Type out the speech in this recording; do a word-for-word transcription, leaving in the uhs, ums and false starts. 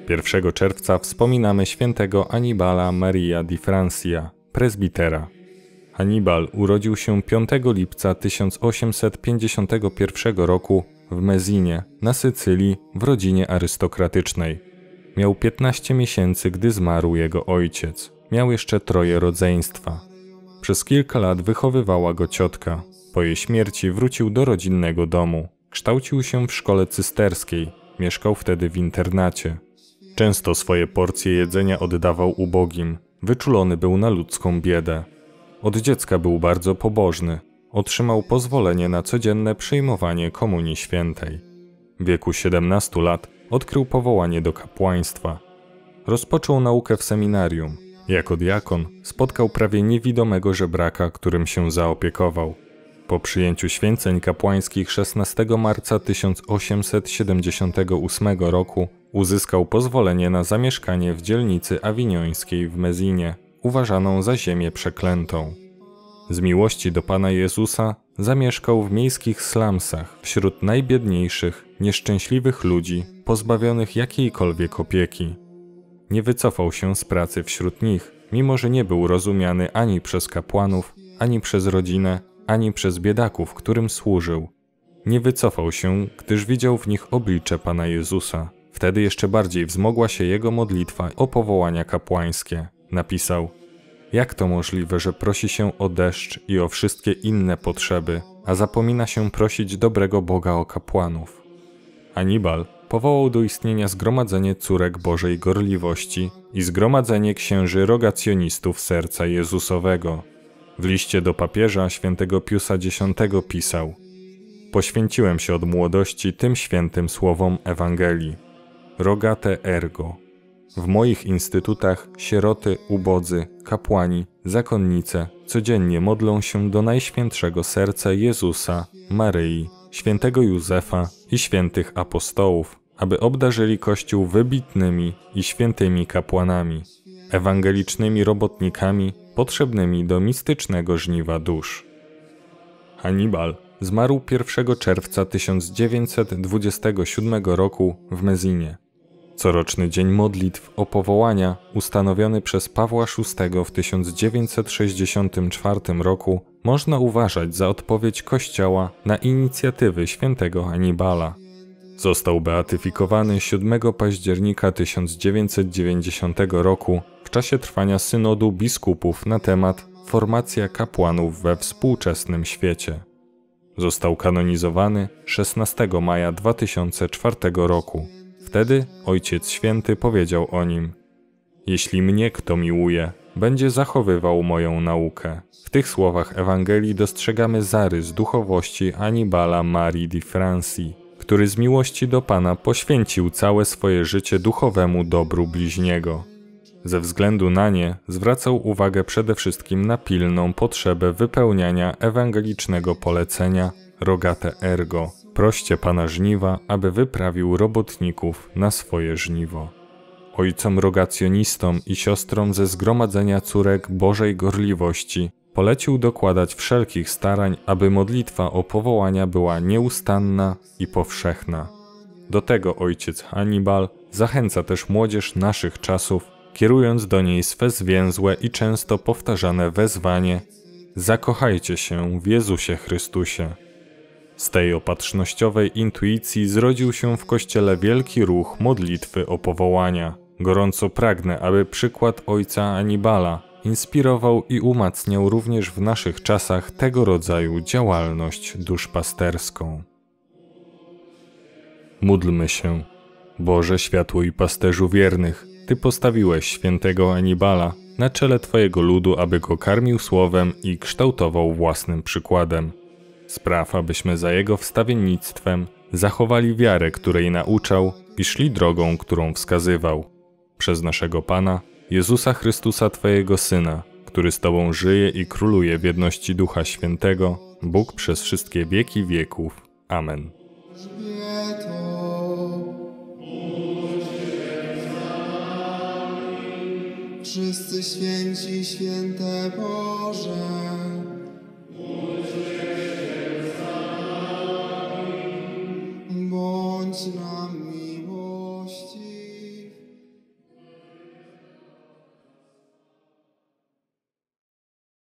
pierwszego czerwca wspominamy świętego Annibala Maria di Francia, prezbitera. Hannibal urodził się piątego lipca tysiąc osiemset pięćdziesiątego pierwszego roku w Messinie, na Sycylii, w rodzinie arystokratycznej. Miał piętnaście miesięcy, gdy zmarł jego ojciec. Miał jeszcze troje rodzeństwa. Przez kilka lat wychowywała go ciotka. Po jej śmierci wrócił do rodzinnego domu. Kształcił się w szkole cysterskiej. Mieszkał wtedy w internacie. Często swoje porcje jedzenia oddawał ubogim. Wyczulony był na ludzką biedę. Od dziecka był bardzo pobożny. Otrzymał pozwolenie na codzienne przyjmowanie Komunii Świętej. W wieku siedemnastu lat odkrył powołanie do kapłaństwa. Rozpoczął naukę w seminarium. Jako diakon spotkał prawie niewidomego żebraka, którym się zaopiekował. Po przyjęciu święceń kapłańskich szesnastego marca tysiąc osiemset siedemdziesiątego ósmego roku uzyskał pozwolenie na zamieszkanie w dzielnicy awiniońskiej w Messinie, uważaną za ziemię przeklętą. Z miłości do Pana Jezusa zamieszkał w miejskich slumsach wśród najbiedniejszych, nieszczęśliwych ludzi, pozbawionych jakiejkolwiek opieki. Nie wycofał się z pracy wśród nich, mimo że nie był rozumiany ani przez kapłanów, ani przez rodzinę, ani przez biedaków, którym służył. Nie wycofał się, gdyż widział w nich oblicze Pana Jezusa. Wtedy jeszcze bardziej wzmogła się jego modlitwa o powołania kapłańskie. Napisał: jak to możliwe, że prosi się o deszcz i o wszystkie inne potrzeby, a zapomina się prosić dobrego Boga o kapłanów? Hannibal powołał do istnienia Zgromadzenie Córek Bożej Gorliwości i Zgromadzenie Księży Rogacjonistów Serca Jezusowego. W liście do papieża świętego Piusa Dziesiątego pisał: poświęciłem się od młodości tym świętym słowom Ewangelii. Rogate ergo. W moich instytutach sieroty, ubodzy, kapłani, zakonnice codziennie modlą się do Najświętszego Serca Jezusa, Maryi, świętego Józefa i świętych apostołów, aby obdarzyli Kościół wybitnymi i świętymi kapłanami, ewangelicznymi robotnikami potrzebnymi do mistycznego żniwa dusz. Hannibal zmarł pierwszego czerwca tysiąc dziewięćset dwudziestego siódmego roku w Messinie. Coroczny dzień modlitw o powołania, ustanowiony przez Pawła szóstego w tysiąc dziewięćset sześćdziesiątym czwartym roku, można uważać za odpowiedź Kościoła na inicjatywy świętego Hannibala. Został beatyfikowany siódmego października tysiąc dziewięćset dziewięćdziesiątego roku w czasie trwania synodu biskupów na temat formacja kapłanów we współczesnym świecie. Został kanonizowany szesnastego maja dwa tysiące czwartego roku. Wtedy Ojciec Święty powiedział o nim: jeśli mnie kto miłuje, będzie zachowywał moją naukę. W tych słowach Ewangelii dostrzegamy zarys duchowości Annibala Marii di Francji, który z miłości do Pana poświęcił całe swoje życie duchowemu dobru bliźniego. Ze względu na nie zwracał uwagę przede wszystkim na pilną potrzebę wypełniania ewangelicznego polecenia Rogate ergo. Proście Pana żniwa, aby wyprawił robotników na swoje żniwo. Ojcom rogacjonistom i siostrom ze Zgromadzenia Córek Bożej Gorliwości polecił dokładać wszelkich starań, aby modlitwa o powołania była nieustanna i powszechna. Do tego ojciec Hannibal zachęca też młodzież naszych czasów, kierując do niej swe zwięzłe i często powtarzane wezwanie: zakochajcie się w Jezusie Chrystusie. Z tej opatrznościowej intuicji zrodził się w Kościele wielki ruch modlitwy o powołania. Gorąco pragnę, aby przykład ojca Annibala inspirował i umacniał również w naszych czasach tego rodzaju działalność duszpasterską. Módlmy się. Boże, światło i pasterzu wiernych, Ty postawiłeś świętego Annibala na czele Twojego ludu, aby go karmił słowem i kształtował własnym przykładem. Spraw, abyśmy za jego wstawiennictwem zachowali wiarę, której nauczał, i szli drogą, którą wskazywał. Przez naszego Pana, Jezusa Chrystusa Twojego Syna, który z Tobą żyje i króluje w jedności Ducha Świętego, Bóg przez wszystkie wieki wieków. Amen. Wszyscy święci, święte Boże, bądź na